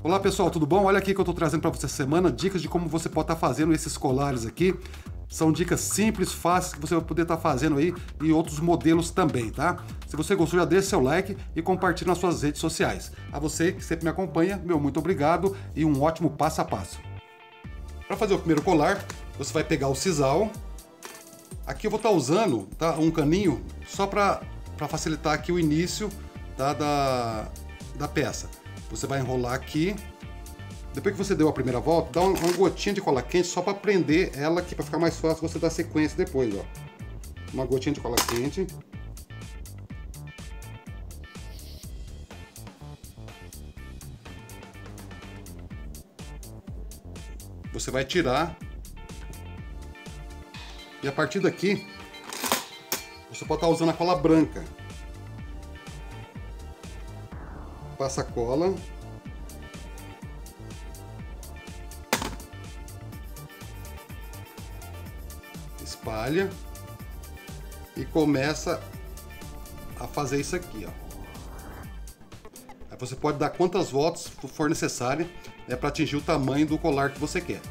Olá pessoal, tudo bom? Olha aqui que eu estou trazendo para você essa semana dicas de como você pode estar fazendo esses colares aqui. São dicas simples, fáceis, que você vai poder estar fazendo aí e outros modelos também, tá? Se você gostou, já deixa seu like e compartilhe nas suas redes sociais. A você que sempre me acompanha, meu muito obrigado e um ótimo passo a passo. Para fazer o primeiro colar, você vai pegar o sisal. Aqui eu vou estar usando, tá, um caninho só para facilitar aqui o início, tá, da peça. Você vai enrolar aqui. Depois que você deu a primeira volta, dá uma gotinha de cola quente só para prender ela aqui, para ficar mais fácil você dar sequência depois, ó. Uma gotinha de cola quente. Você vai tirar. E a partir daqui, você pode estar usando a cola branca. Passa a cola. Espalha. E começa a fazer isso aqui, ó. Aí você pode dar quantas voltas for necessário, para atingir o tamanho do colar que você quer.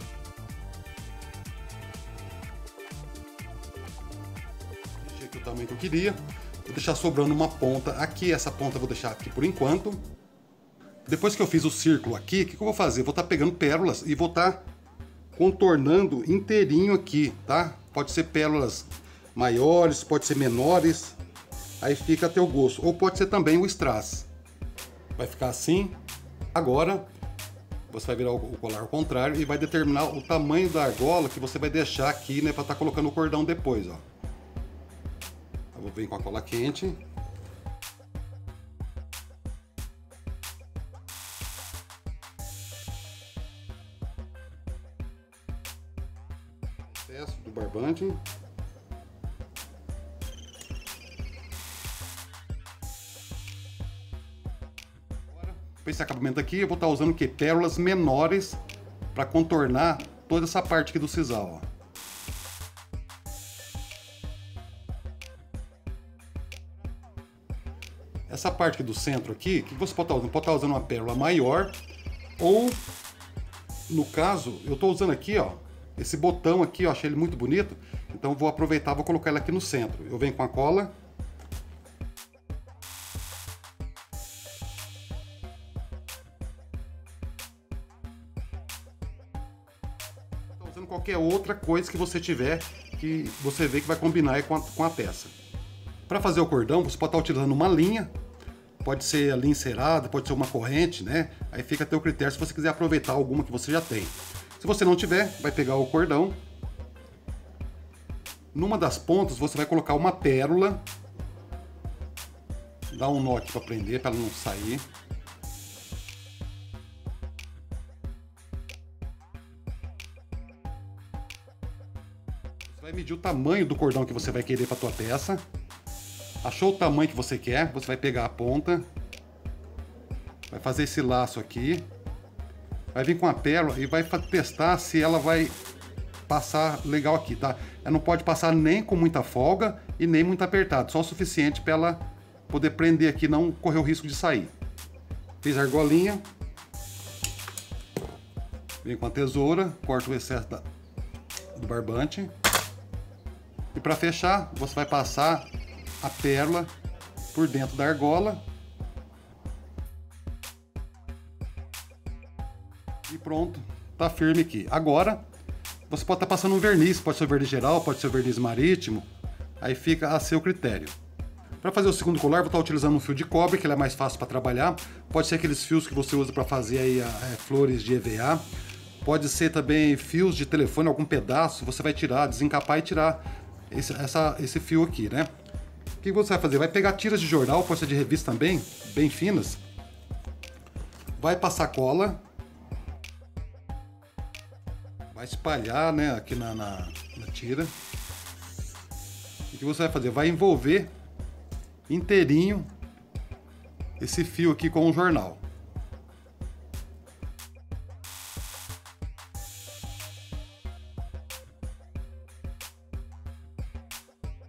Deixei aqui o tamanho que eu queria. Vou deixar sobrando uma ponta aqui, essa ponta eu vou deixar aqui por enquanto. Depois que eu fiz o círculo aqui, o que eu vou fazer? Vou estar pegando pérolas e vou estar contornando inteirinho aqui, tá? Pode ser pérolas maiores, pode ser menores, aí fica a teu gosto. Ou pode ser também o strass. Vai ficar assim. Agora, você vai virar o colar ao contrário e vai determinar o tamanho da argola que você vai deixar aqui, né? Para estar colocando o cordão depois, ó. Eu vou vir com a cola quente. Excesso do barbante. Agora, para esse acabamento aqui, eu vou estar usando o quê? Pérolas menores para contornar toda essa parte aqui do sisal, ó. Essa parte aqui do centro aqui, o que você pode estar usando? Pode estar usando uma pérola maior, ou no caso, eu estou usando aqui, ó, esse botão aqui, eu achei ele muito bonito, então vou aproveitar, vou colocar ele aqui no centro. Eu venho com a cola. Estou usando qualquer outra coisa que você tiver, que você vê que vai combinar aí com a peça. Para fazer o cordão, você pode estar utilizando uma linha, pode ser a linha encerada, pode ser uma corrente, né? Aí fica a teu critério se você quiser aproveitar alguma que você já tem. Se você não tiver, vai pegar o cordão. Numa das pontas você vai colocar uma pérola. Dá um nó aqui para prender, para ela não sair. Você vai medir o tamanho do cordão que você vai querer para tua peça. Achou o tamanho que você quer, você vai pegar a ponta, vai fazer esse laço aqui, vai vir com a pérola e vai testar se ela vai passar legal aqui, tá? Ela não pode passar nem com muita folga e nem muito apertado, só o suficiente para ela poder prender aqui, não correr o risco de sair. Fiz a argolinha, vem com a tesoura, corta o excesso do barbante e para fechar você vai passar a pérola por dentro da argola e pronto, tá firme aqui. Agora você pode estar passando um verniz, pode ser o verniz geral, pode ser o verniz marítimo, aí fica a seu critério. Para fazer o segundo colar, vou estar utilizando um fio de cobre, que ele é mais fácil para trabalhar. Pode ser aqueles fios que você usa para fazer aí flores de EVA. Pode ser também fios de telefone, algum pedaço, você vai tirar, desencapar e tirar esse fio aqui, né? O que você vai fazer? Vai pegar tiras de jornal, pode ser de revista também, bem finas. Vai passar cola. Vai espalhar, né, aqui na tira. E o que você vai fazer? Vai envolver inteirinho esse fio aqui com o jornal.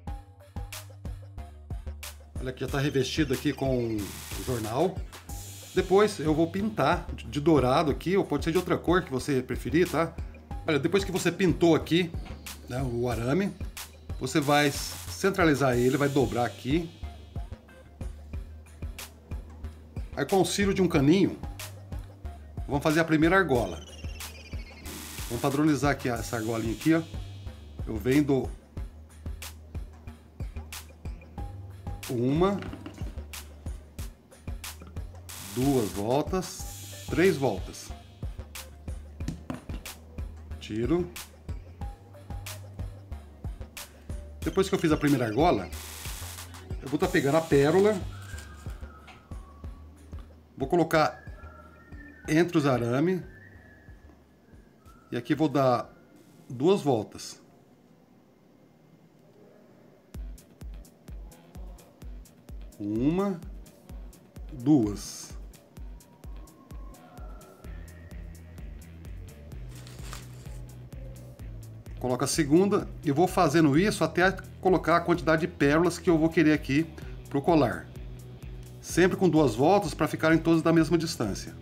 Olha aqui, já está revestido aqui com o jornal. Depois eu vou pintar de dourado aqui, ou pode ser de outra cor que você preferir, tá? Olha, depois que você pintou aqui, né, o arame, você vai centralizar ele, vai dobrar aqui. Aí com o auxílio de um caninho, vamos fazer a primeira argola. Vamos padronizar aqui essa argolinha aqui, ó. Eu venho do uma, 2 voltas, 3 voltas. Tiro. Depois que eu fiz a primeira argola, eu vou estar pegando a pérola, vou colocar entre os arames e aqui vou dar 2 voltas. Uma, 2. Coloco a segunda e vou fazendo isso até colocar a quantidade de pérolas que eu vou querer aqui para o colar. Sempre com 2 voltas para ficarem todas da mesma distância.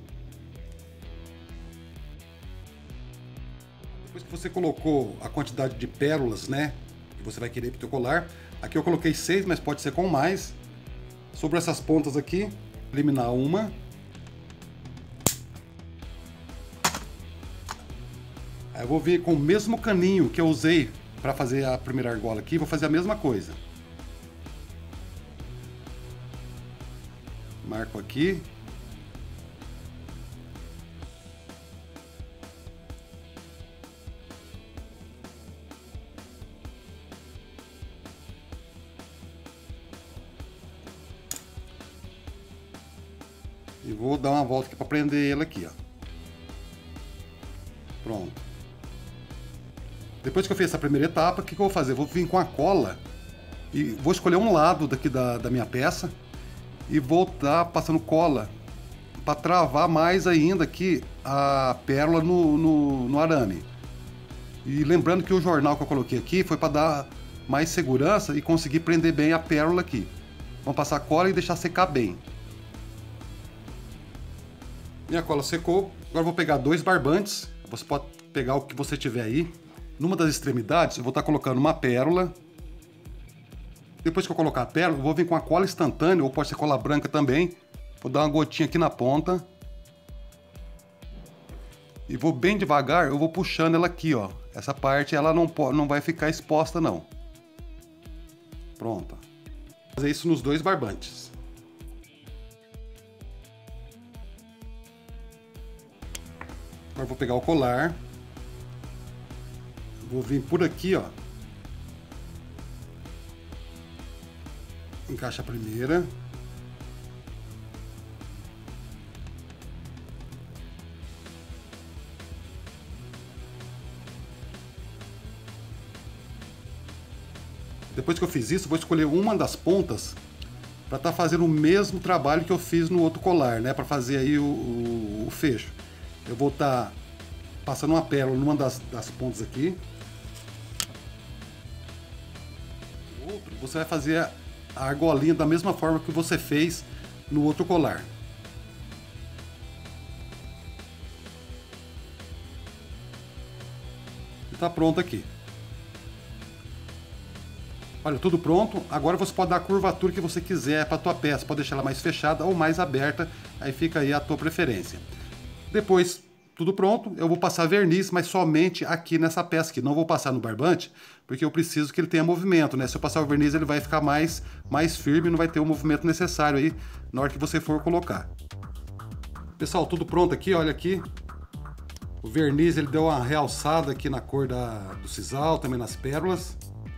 Depois que você colocou a quantidade de pérolas, né, que você vai querer para o teu colar, aqui eu coloquei 6, mas pode ser com mais. Sobre essas pontas aqui, eliminar uma. Aí eu vou vir com o mesmo caninho que eu usei para fazer a primeira argola aqui, vou fazer a mesma coisa. Marco aqui. E vou dar uma volta aqui para prender ele aqui, ó. Pronto. Depois que eu fiz essa primeira etapa, o que eu vou fazer? Eu vou vir com a cola e vou escolher um lado daqui da minha peça e vou estar passando cola para travar mais ainda aqui a pérola no arame. E lembrando que o jornal que eu coloquei aqui foi para dar mais segurança e conseguir prender bem a pérola aqui. Vamos passar a cola e deixar secar bem. Minha cola secou, agora eu vou pegar 2 barbantes, você pode pegar o que você tiver aí. Numa das extremidades eu vou estar colocando uma pérola. Depois que eu colocar a pérola, eu vou vir com a cola instantânea, ou pode ser cola branca também. Vou dar uma gotinha aqui na ponta. E vou bem devagar, eu vou puxando ela aqui, ó. Essa parte ela não vai ficar exposta não. Pronto. Vou fazer isso nos 2 barbantes. Agora vou pegar o colar. Vou vir por aqui, ó. Encaixa a primeira. Depois que eu fiz isso, vou escolher uma das pontas para estar fazendo o mesmo trabalho que eu fiz no outro colar, né? Para fazer aí o fecho. Eu vou estar passando uma pérola numa das pontas aqui. O outro, você vai fazer a argolinha da mesma forma que você fez no outro colar. E tá pronto aqui. Olha, tudo pronto. Agora você pode dar a curvatura que você quiser para a tua peça. Pode deixar ela mais fechada ou mais aberta. Aí fica aí a tua preferência. Depois, tudo pronto, eu vou passar verniz, mas somente aqui nessa peça aqui. Não vou passar no barbante, porque eu preciso que ele tenha movimento, né? Se eu passar o verniz, ele vai ficar mais firme, não vai ter o movimento necessário aí na hora que você for colocar. Pessoal, tudo pronto aqui, olha aqui. O verniz, ele deu uma realçada aqui na cor do sisal, também nas pérolas.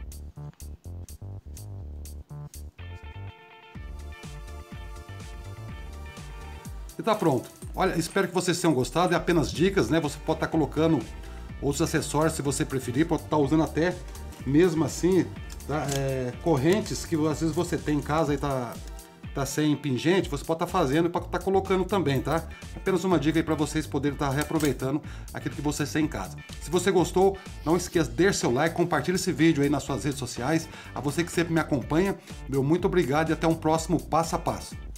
E tá pronto. Olha, espero que vocês tenham gostado. É apenas dicas, né? Você pode estar colocando outros acessórios se você preferir. Pode estar usando até, mesmo assim, tá? Correntes que às vezes você tem em casa e tá sem pingente. Você pode estar fazendo e pode estar colocando também, tá? Apenas uma dica aí para vocês poderem estar reaproveitando aquilo que vocês têm em casa. Se você gostou, não esqueça de dar seu like, compartilhe esse vídeo aí nas suas redes sociais. A você que sempre me acompanha, meu muito obrigado e até um próximo Passo a Passo.